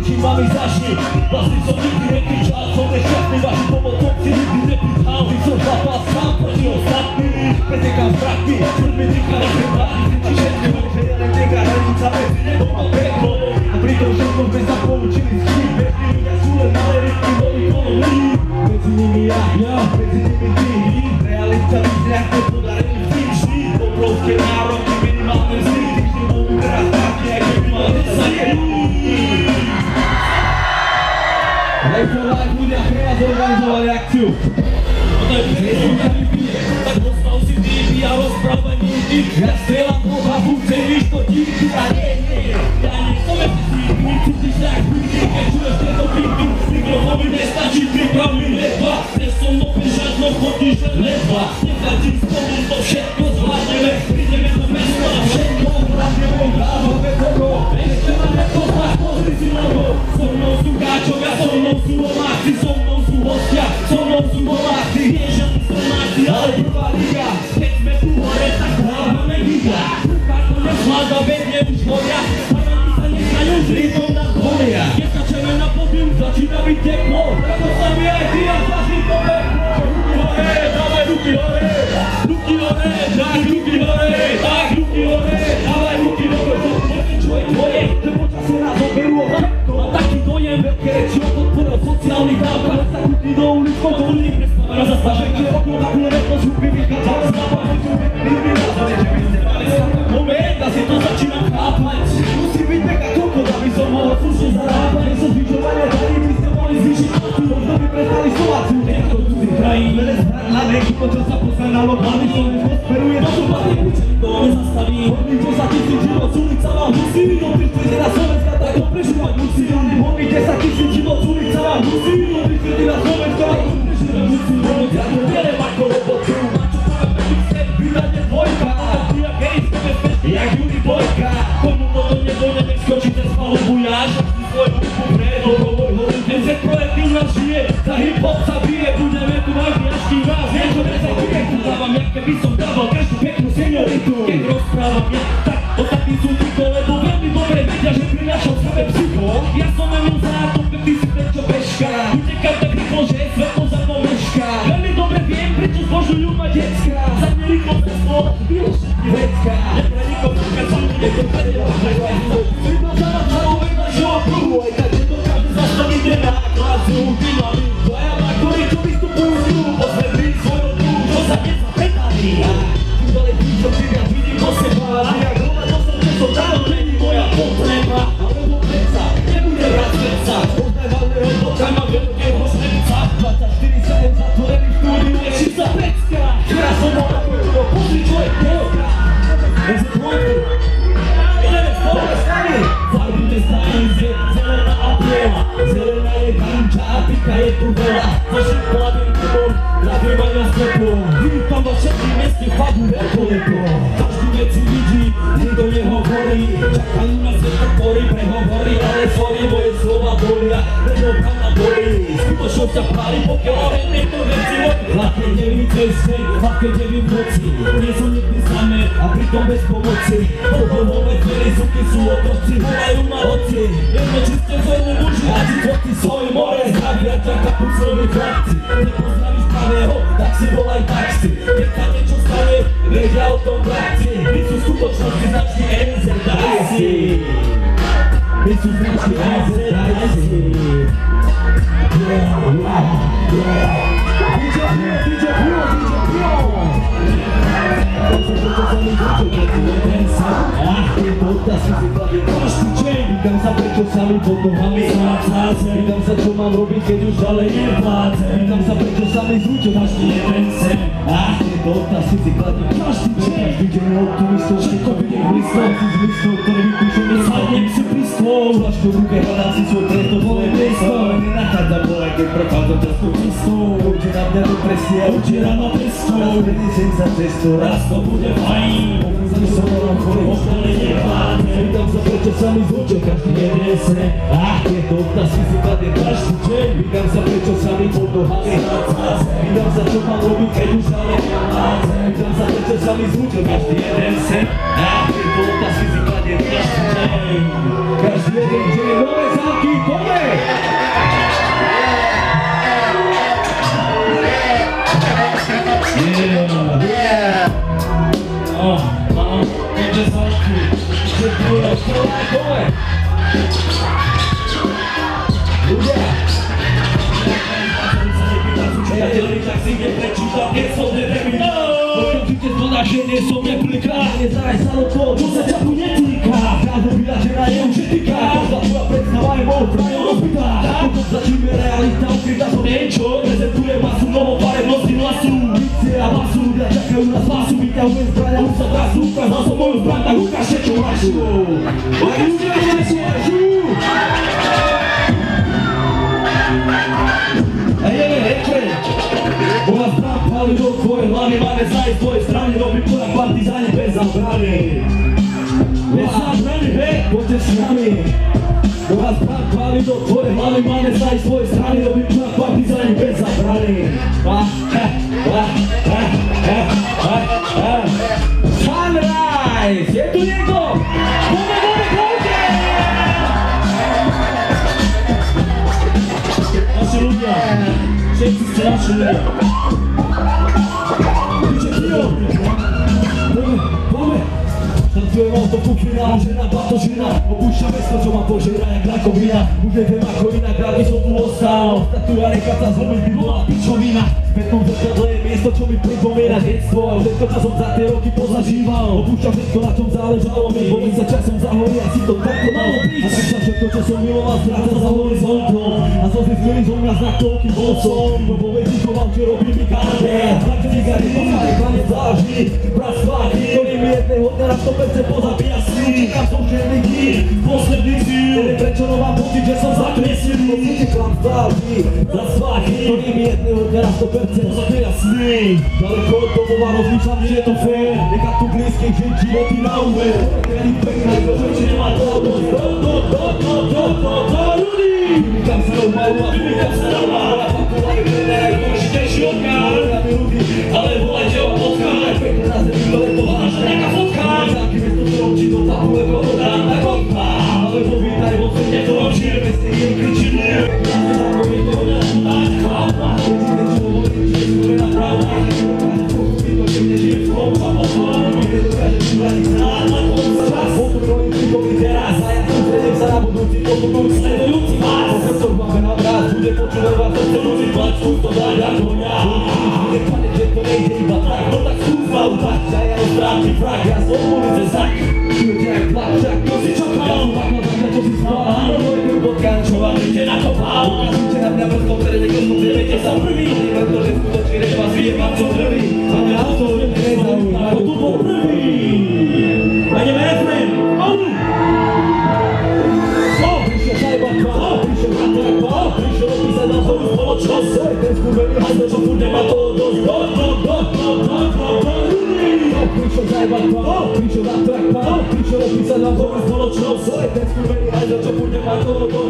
ci mamy zaśnieg. Wasy są nigdy nie krzyczał, są neszczęsny, wasi pomocnicy nigdy nie pytał. Ty co zapas sam, chodzi ostatni. Petyka w brakmi, trudny dyka na chybach. Ciśnięty, że jeden biega, henica, bez nie ma pekło. A brytą żywną bez zapłonu, czyli z kim. Weźli jak sule, małe rybki, woli kolonii. Między nimi ja, między nimi ty. Realista widzę jak to podarili w tym szli. Polskie narody, minimalny zysk. Tyś nie mógł teraz takie, jak nie mamy zajęli. Life for Life ludzie chyba zorganizowali akcję. Tak dostał si dybi, a rozprawa nigdy. Ja strzelam kocha w uce, niż to dziwki. A nie, ja nie chcę psychiki. Ty tak brinki, jak czujesz te to brinki. Mikrofony nie stać i wygramy ledwa. Też są nowy żadną, chodzisz ledwa. Nie dać im spokój, to wszystko zładziemy. Przyjdziemy do miasta, wszystko prawie mogę. Mamy kogo, jeszcze mamy kocha, pozycji logo. Są mną słuchaczowia, są mną słuchomacy, są mną słuchostia, są mną słuchomacy. Jeżdżam z formacji, ale była liga. Powiedzmy tu chore, tak mamy liga. Karton nie słada, będzie już choria. Paranica nie znają, żyją na choria. Nie skaczemy na podium, zaczyna mi ciepło. Brawo sami, jak ty, jak ważny to wekło. Ruki chore, dawaj ruki chore. Ruki chore, tak ruki chore. Tak ruki chore, dawaj ruki chore. Człowiek twoje, że po czasie razem było. Mam taki dojem, kiedy ci podporę socjalnych dawkach. Zakupi do ulic, kontrolni, bez zastarzeń. Gdzie ogląda chmureko, zupy wielka, tak zapach. Lubię razem, jedziemy z tym. Moment, a się to zaczyna kapać. Musi być mega koko, damy są mało, słusznie zarabiać. Są zbiczowania, dali mi z tym oni zwiszy. Można by prestali słowacją. Jak to tu krain, mele dla ręki, podczas zapoznania lokalnych. Sony prosperuje, to zupełnie pójdzie, to nie zastawi. Odliczę za tysiąc život, ulica ma husy. Dobry wtedy na Słowenska, tak to pryszyła musy. Odliczę za tysiąc život, ulica ma husy. Dobry wtedy na Słowenska, tak to pryszyła musy. Ja to wiele mako roboty, macie powiem, będzie wstęp, wydanie dwojka. Jak gejska, bezpiecznie, jak Juli Bojka. Komu to nie wolno, jak skoczy ten spalą bujarz. Swoją kubrę, NZ projekt już nas żyje. Za hip-hop zabije, pójdziemy tu mafiaszki raz. Nie, to nie zabije, tu dawam jak kebisom dawał. Każdy piękną senioritu, jak rozprawa mnie. Tak, ostatni słupki kolegów, veľmi dobre vedia, že prinášam sebe psycho. Ja som nemil za to, keď si prečo bežka. Utekám tak rýchlo, že svetlo za mnou mešká. Veľmi dobre viem, prečo zbožujú ma decka. Za mne rýchlo ceslo, bylo všetky vecka. Nepre nikomu, keď som tu niekto predel prežľadnú. Vidno za nás žalovej našho okruhu, aj tak, že dokáže zastaviť ten nákladu. Dynamit, dvaja makori, čo vystupujú z ľubu, posledný svojho druhu, čo sa dnes zapredali. Čím ďalej tým, čo si viac vidím do seba. To dávno není moja potreba, alebo predsa nebude vrácať sa. Poznajvalného boka má veľkého štenca. 24/7 zatvorený v štúdiu, ešte sa pecka. Včera som bol na prvno, pozri čo je dneska. Mezi dvojky, ideme spolu s nami. Zarbujte stanice, zelená a biela. Zelená je kanča a pika je tu veľa. Vašim mladým klubom, nakrývania stopom. Vítam vo všetkým meste, fabu veľkolepo. Každý veci vidí, nikto nehovorí. Čakajú na svet, ktorý prehovorí. Ale sorry, moje slova bolia, lebo pravda bolí. Skutočnosť ťa páli, pokiaľ oheň niekto veci vody. Ľahké nevím ceste, ľahké nevím noci. Nie sú nikdy samé a pritom bez pomoci. Problémové dvere zuky sú otroci, volajú ma hoci. Jedno čisté zojmu muži, a ti tvoty svoj more. Zdravia ťa kapuslovi chlapci. Nepozdravíš pravého, tak si volaj taxi. Keď sa niečo stane, vedia o tom bratci. My sú skutočnosti značky NZ, daj si. My sú značky NZ, daj si. DJ Pio. Každý deň vydám sa prečo sami pod nohami sláce. Vydám sa čo mám robiť, keď už ďalej nepláce. Vydám sa prečo sami zúťo máš jeden sen. Tieto otázky si kladím každý deň. Každý deň optimistov, všetko vidím blízko. Si z listov, ktoré vypúšený sadnem si blízkov. Flašku v ruke hľadám si svoj preto moje blízko. Nenachádzam bole, keď prechádzam často čistou. Určite na mňa depresia, určite ráno blízko. Raz prenesem sa cestu, raz to bude fajn. Povedzam som vám chorý, ostane nepláne. Vydám sa prečo sami zúťo, každý jeden sen. Tieto otázky si kladiem každý deň. Vydám sa prečo sami pod nohami sláce. Vydám sa čo mám robiť, keď už ale nepláce. Vydám sa prečo sami zúťo, každý jeden sen. Tieto otázky si kladiem dokładnie każdy dzień. Każdy jeden dzień, nowe zamki, Tomek! Yeah. O, dobrze zamki. Tomek! Ludzie! Nie są nie plyka, Nie zaś salotko, to za ciapu nie tyka. prawo widać, że na ją się tyka. Zaczęła predstawałem, bo prają rozpyta. Zacznijmy realita, ukryta w pamięciu. Prezentuje masu, nową parę nocnych lasu. Policja basu, dla czeka u nas masu. Witał zbrania, usta trasu. Ukazał są moją zbranę, Łukasz się ciąłasu. Łukasz się ciąłasu. Bo nas brak pali do twojej hlavy. Máme sa aj z tvojej strany, robí poľa partizáni bez zabrany. Bez zabrany, hej, poďte s nami. Bo nás brak pali do tvojej hlavy. Máme sa aj z tvojej strany, robí poľa partizáni bez zabrany. Sunrise! Je tu niekto? Poďme! Naši ľudia, všetci ste naši ľudia. Tancuję autopukina, żena batożyna. Opuszcza miasto, co ma pożera jak rakowina. Uwielbiam jako inna grawi są tu ostał. Statua rekata z homem była piczowina. Zbytną zakładłem jest to, co mi przypomina dziecko. Wszystko czasem za te roki pozażywał. Opuszczam wszystko, na czym zależało mi. Bo za czasem zachory, a si to tak to mało pić. A tak zawsze to, co są miłowa, zdradza za horyzontą. A co ze zmierzą na znak to okiem mocą. Bo powiedz, że wam cię robi mi kartę. Tak, że ligary to stary koniec zażni. Brat swaki, to nie mi jednej od teraz to będzie pozabija sny. Czekam są dzienniki, poslednych sił. Kiedy kręczono wam poczuć, że są zakresy. Wiecie klamstawki, brat swaki, to nie mi jednej od teraz to będzie pozabija sny. Daleko od domowa rozliczam, gdzie to fair. Jaka tu bliskiej dzieci lepi na umy. Kiedy pękna, to rzeczy nie ma to. Rudy! Wymykam starą małą, wymykam starą małą. Możecie środka, ale wołajcie o podka. Pękna razem i lole to wasza taka fotka. Zamki bez to trąci do tabułego roda na kąta. Ale powitaj, bo nie to robimy bez tej jej kryczyny. Prišel na trak, prišel opísať vám zónu spoločnosť. Ten skurvený hajzel, čo pôjde ma to